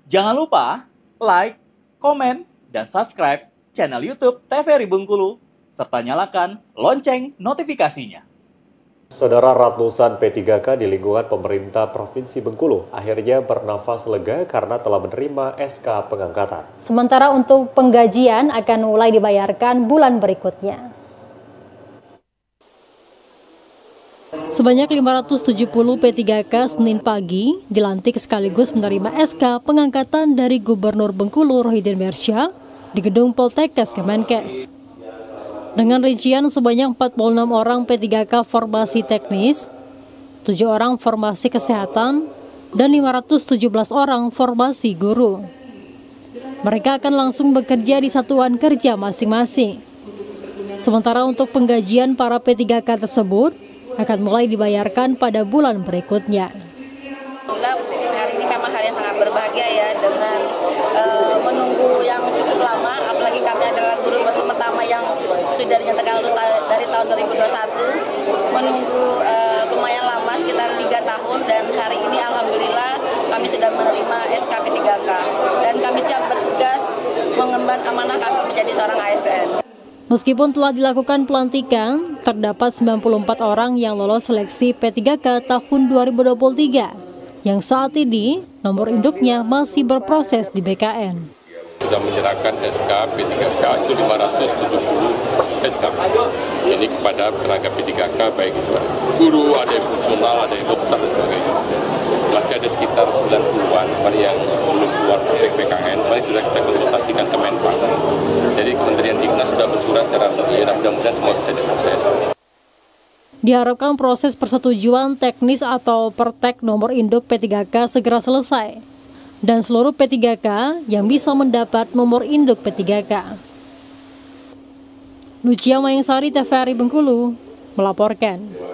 Jangan lupa like, komen, dan subscribe channel YouTube TVRI Bengkulu, serta nyalakan lonceng notifikasinya. Saudara, ratusan P3K di lingkungan pemerintah Provinsi Bengkulu akhirnya bernafas lega karena telah menerima SK pengangkatan. Sementara untuk penggajian akan mulai dibayarkan bulan berikutnya. Sebanyak 570 P3K Senin pagi dilantik sekaligus menerima SK pengangkatan dari Gubernur Bengkulu Rohidin Mersya di Gedung Poltekkes Kemenkes. Dengan rincian sebanyak 46 orang P3K formasi teknis, 7 orang formasi kesehatan, dan 517 orang formasi guru. Mereka akan langsung bekerja di satuan kerja masing-masing. Sementara untuk penggajian para P3K tersebut akan mulai dibayarkan pada bulan berikutnya. Hari ini kami hari yang sangat berbahagia ya, dengan menunggu yang cukup lama, apalagi kami adalah guru pertama yang sudah dinyatakan lulus dari tahun 2021, menunggu lumayan lama sekitar 3 tahun, dan hari ini alhamdulillah kami sudah menerima SK P3K dan kami siap bertugas mengemban amanah kami menjadi seorang ASN. Meskipun telah dilakukan pelantikan, terdapat 94 orang yang lolos seleksi P3K tahun 2023 yang saat ini nomor induknya masih berproses di BKN. Sudah menyerahkan SK P3K itu 570 SK. Ini kepada tenaga P3K, baik itu guru, ada yang fungsional, ada yang dokter dan sebagainya. Masih ada sekitar 90-an yang belum keluar praktek PKN, paling sudah kita konsultasikan ke Menpan. Jadi Kementerian Dignas sudah bersurat secara resmi, dan mudah-mudahan semua bisa diproses. Diharapkan proses persetujuan teknis atau pertek nomor induk P3K segera selesai, dan seluruh P3K yang bisa mendapat nomor induk P3K. Lucia Mayangsari, TVRI Bengkulu, melaporkan.